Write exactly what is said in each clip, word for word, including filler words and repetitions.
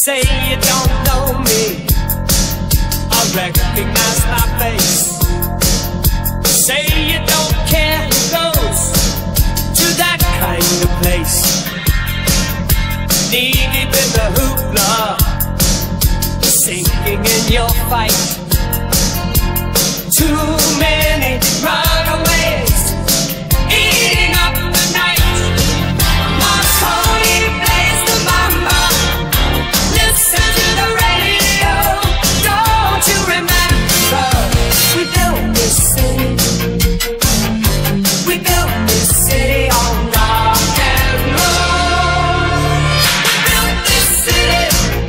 Say you don't know me, I recognize my face. Say you don't care who goes to that kind of place. Knee deep in the hoopla, sinking in your fight. Too many runaways eating up the night. Marconi plays the mama. Listen to the radio. Don't you remember? We built this city. We built this city on rock and roll. We built this city.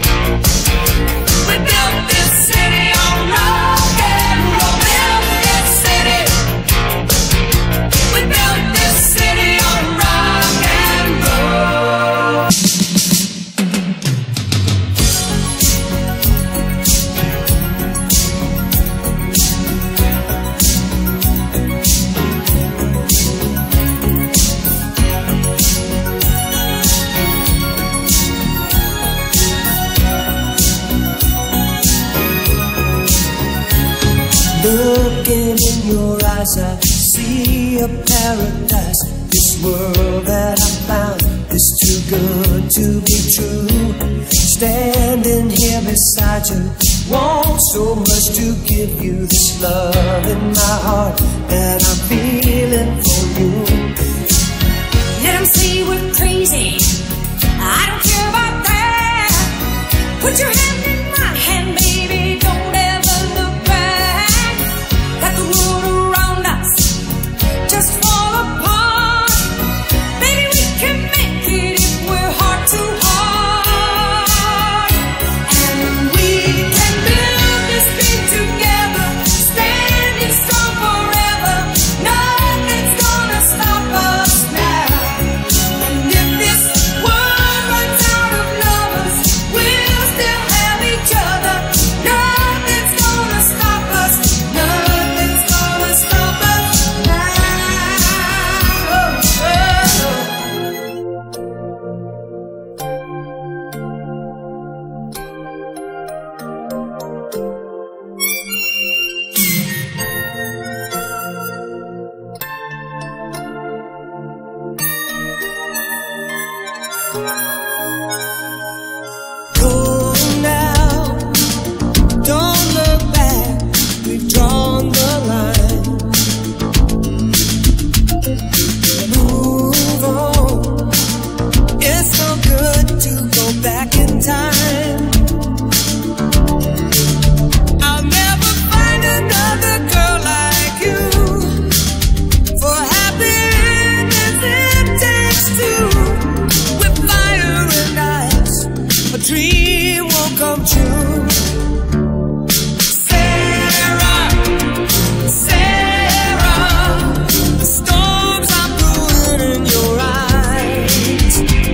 We built this city on rock and roll. Built this city. We built this city on rock and roll. Looking in your eyes, I see a paradise. This world that I found is too good to be true. Standing here beside you, want so much to give you this love in my heart that I'm feeling for you. Let them say we're crazy, I don't care about that. Put your hand in my hand, baby, don't ever look back. Let the world around us just fall apart. Baby, we can make it if we're heart to heart. And we can build this thing together, standing strong forever. Nothing's gonna stop us now. And if this world runs out of lovers, we'll still have each other. Nothing's gonna stop us. Nothing's gonna stop us now. Oh, oh. Go now, don't look back, we've drawn the line. Move on, it's so good to go back in time. I'll never find another girl like you. For happiness it takes two. With fire and ice, a dream won't come true. Sarah, Sarah, the storms are brewing in your eyes.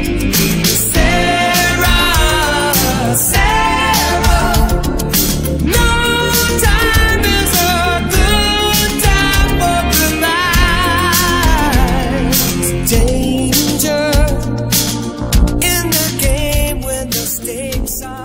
Sarah, Sarah, no time is a good time for goodbyes. Danger in the game when the stakes are